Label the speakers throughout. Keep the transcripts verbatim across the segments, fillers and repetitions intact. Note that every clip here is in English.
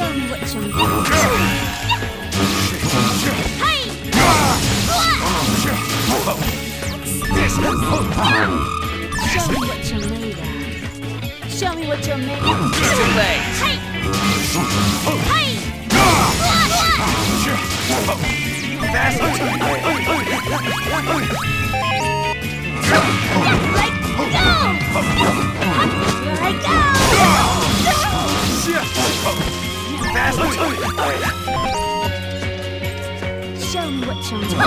Speaker 1: Show me what you're made of. Hey! Show me what you're made of. Show me what you're made of.
Speaker 2: Too late.
Speaker 1: Hey! Hey!
Speaker 2: Faster.
Speaker 1: Let go! Here I go!
Speaker 2: Faster.
Speaker 1: Show me what you're made of.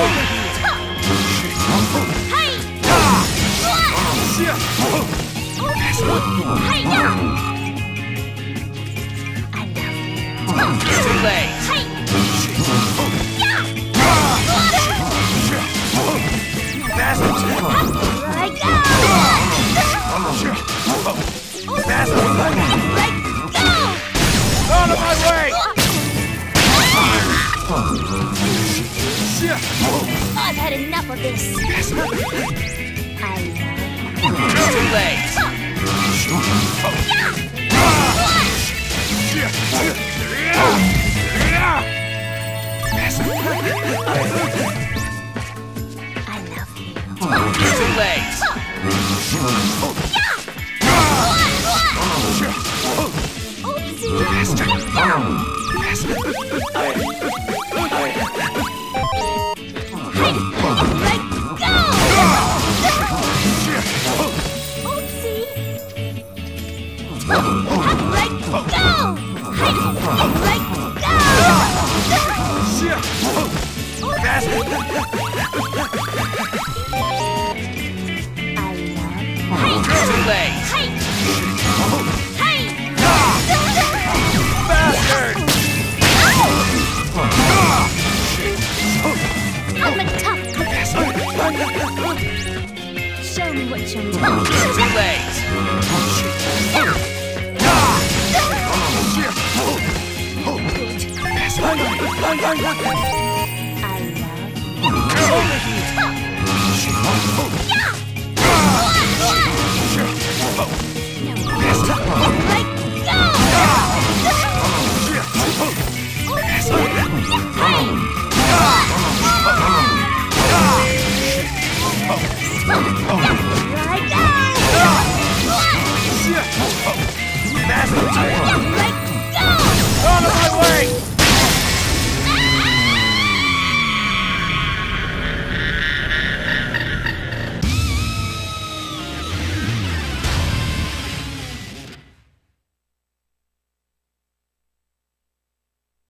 Speaker 1: Hey! Hey! I love you.
Speaker 2: Too late.
Speaker 1: Hey!
Speaker 2: Faster.
Speaker 1: Here I go!
Speaker 2: Faster.
Speaker 1: Let go!
Speaker 2: Out of my way!
Speaker 1: I've had enough of this. I love
Speaker 2: Too late.
Speaker 1: I love you.
Speaker 2: Too late. Too late. Bastard!
Speaker 1: I'm a tough cookie. Show me what you're made of.
Speaker 2: Too late.
Speaker 1: I love you.